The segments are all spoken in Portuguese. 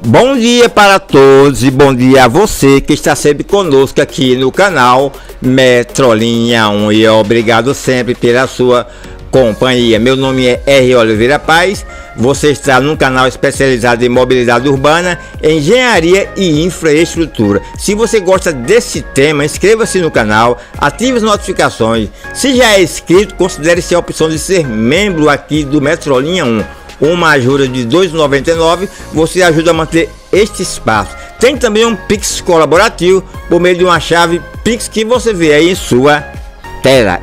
Bom dia para todos e bom dia a você que está sempre conosco aqui no canal Metrolinha 1 e obrigado sempre pela sua companhia. Meu nome é R. Oliveira Paz, você está num canal especializado em mobilidade urbana, engenharia e infraestrutura. Se você gosta desse tema, inscreva-se no canal, ative as notificações. Se já é inscrito, considere-se a opção de ser membro aqui do Metrolinha 1. Uma ajuda de R$ 2,99 você ajuda a manter este espaço. Tem também um Pix colaborativo por meio de uma chave Pix que você vê aí em sua tela.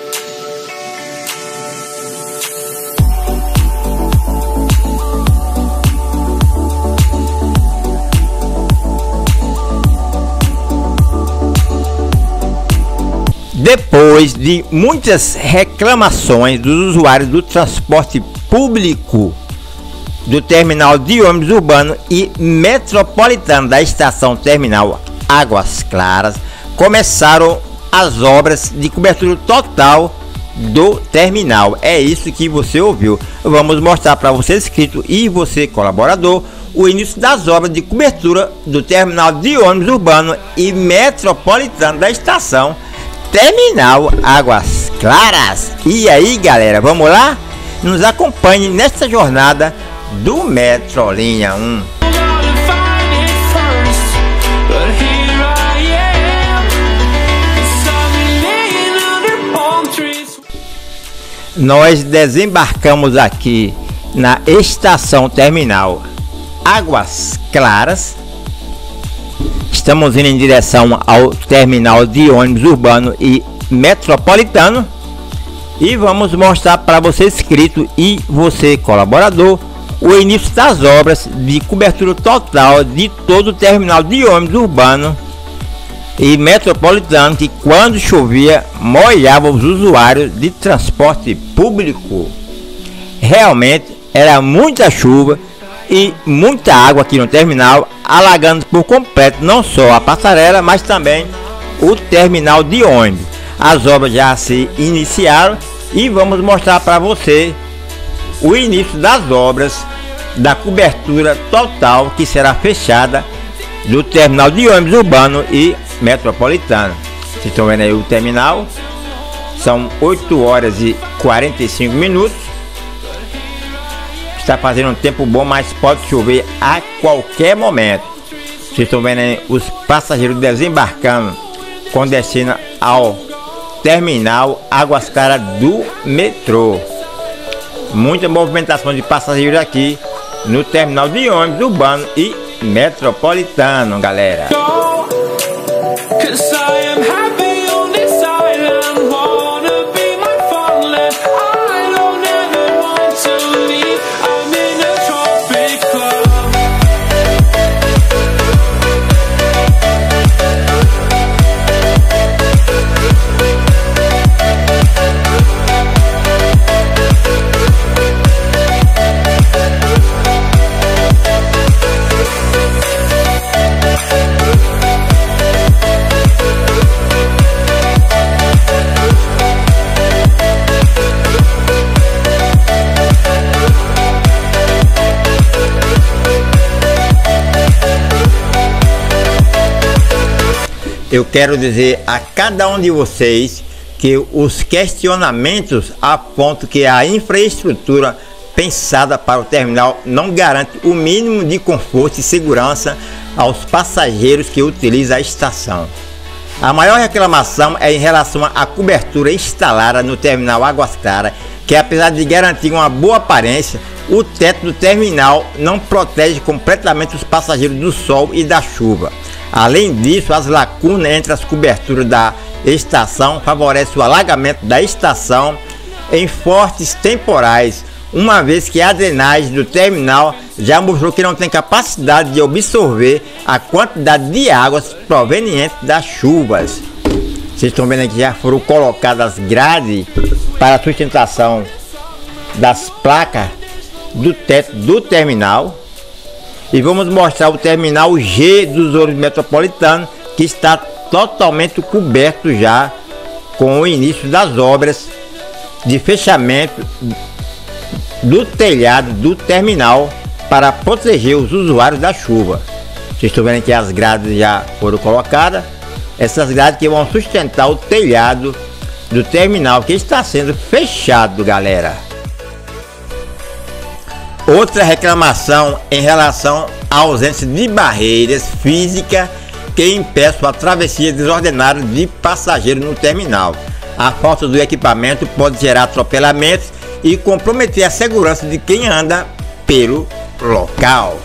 Depois de muitas reclamações dos usuários do transporte público do terminal de ônibus urbano e metropolitano da estação terminal Águas Claras, começaram as obras de cobertura total do terminal. É isso que você ouviu. Vamos mostrar para você inscrito e você colaborador o início das obras de cobertura do terminal de ônibus urbano e metropolitano da estação terminal Águas Claras. E aí, galera, vamos lá? Nos acompanhe nesta jornada do Metrolinha 1. Nós desembarcamos aqui na estação terminal Águas Claras. Estamos indo em direção ao terminal de ônibus urbano e metropolitano. E vamos mostrar para você inscrito e você colaborador o início das obras de cobertura total de todo o terminal de ônibus urbano e metropolitano, que quando chovia molhava os usuários de transporte público. Realmente era muita chuva e muita água aqui no terminal, alagando por completo não só a passarela, mas também o terminal de ônibus. As obras já se iniciaram e vamos mostrar para você o início das obras da cobertura total que será fechada do terminal de ônibus urbano e metropolitano. Vocês estão vendo aí o terminal, são 8 horas e 45 minutos. Está fazendo um tempo bom, mas pode chover a qualquer momento. Vocês estão vendo aí os passageiros desembarcando com destino ao terminal Águas Claras do metrô. Muita movimentação de passageiros aqui no terminal de ônibus urbano e metropolitano, galera. Eu quero dizer a cada um de vocês que os questionamentos apontam que a infraestrutura pensada para o terminal não garante o mínimo de conforto e segurança aos passageiros que utilizam a estação. A maior reclamação é em relação à cobertura instalada no terminal Águas Claras, que apesar de garantir uma boa aparência, o teto do terminal não protege completamente os passageiros do sol e da chuva. Além disso, as lacunas entre as coberturas da estação favorecem o alagamento da estação em fortes temporais, uma vez que a drenagem do terminal já mostrou que não tem capacidade de absorver a quantidade de águas provenientes das chuvas. Vocês estão vendo aqui que já foram colocadas grades para a sustentação das placas do teto do terminal. E vamos mostrar o terminal G dos ônibus metropolitanos, que está totalmente coberto já com o início das obras de fechamento do telhado do terminal para proteger os usuários da chuva. Vocês estão vendo que as grades já foram colocadas. Essas grades que vão sustentar o telhado do terminal que está sendo fechado, galera. Outra reclamação em relação à ausência de barreiras físicas que impeçam a travessia desordenada de passageiros no terminal. A falta do equipamento pode gerar atropelamentos e comprometer a segurança de quem anda pelo local.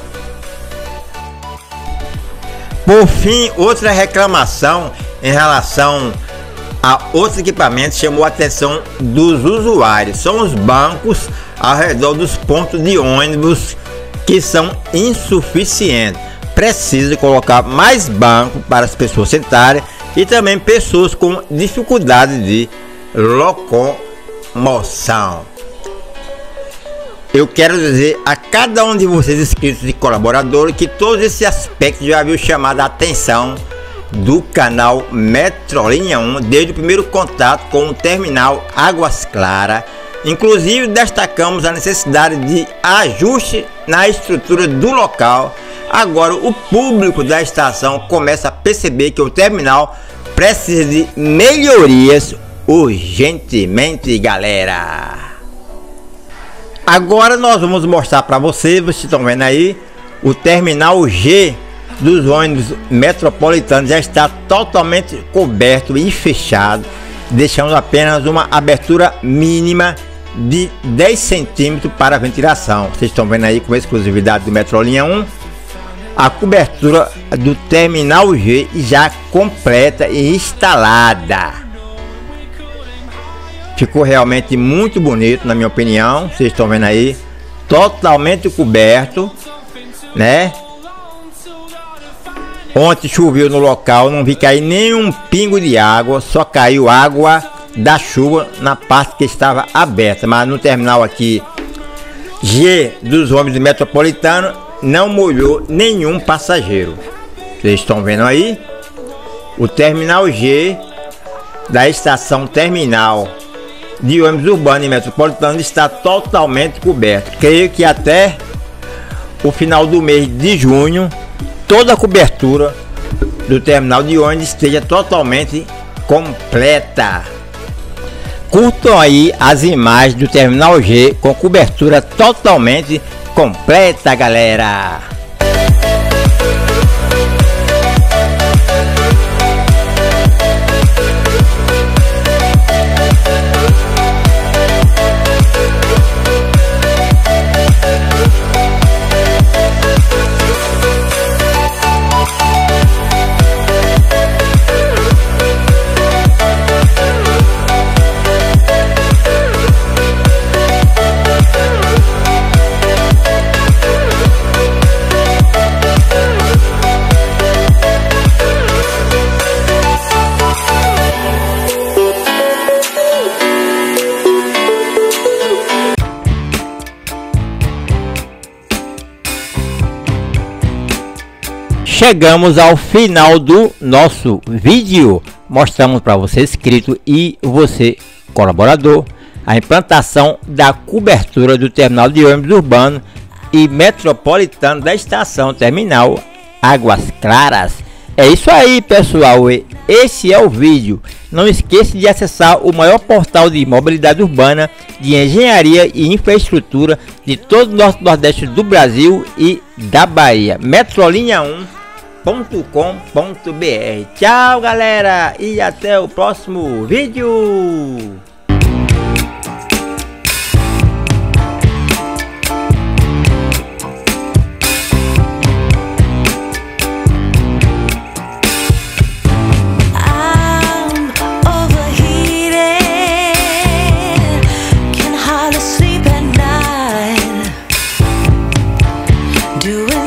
Por fim, outra reclamação em relação a outros equipamentos chamou a atenção dos usuários. São os bancos ao redor dos pontos de ônibus que são insuficientes. Precisa colocar mais banco para as pessoas sentarem e também pessoas com dificuldade de locomoção. Eu quero dizer a cada um de vocês inscritos e colaboradores que todos esses aspectos já haviam chamado a atenção do canal Metrolinha 1 desde o primeiro contato com o terminal Águas Claras. Inclusive destacamos a necessidade de ajuste na estrutura do local. Agora o público da estação começa a perceber que o terminal precisa de melhorias urgentemente, galera. Agora nós vamos mostrar para vocês estão vendo aí, o terminal G dos ônibus metropolitanos já está totalmente coberto e fechado, deixando apenas uma abertura mínima de 10 centímetros para a ventilação. Vocês estão vendo aí com exclusividade do Metrolinha 1, a cobertura do terminal G já completa e instalada. Ficou realmente muito bonito, na minha opinião. Vocês estão vendo aí, totalmente coberto, né? Ontem choveu no local, não vi cair nenhum pingo de água, só caiu água da chuva na parte que estava aberta. Mas no terminal aqui G dos ônibus metropolitanos não molhou nenhum passageiro. Vocês estão vendo aí, o terminal G da estação terminal de ônibus urbano e metropolitano está totalmente coberto. Creio que até o final do mês de junho toda a cobertura do terminal de ônibus esteja totalmente completa. Curtam aí as imagens do terminal G com cobertura totalmente completa, galera. Chegamos ao final do nosso vídeo. Mostramos para você inscrito e você colaborador a implantação da cobertura do terminal de ônibus urbano e metropolitano da estação terminal Águas Claras. É isso aí, pessoal, esse é o vídeo. Não esqueça de acessar o maior portal de mobilidade urbana, de engenharia e infraestrutura de todo o nosso Nordeste do Brasil e da Bahia, metrolinha1.com.br. Tchau, galera, e até o próximo vídeo. Do it.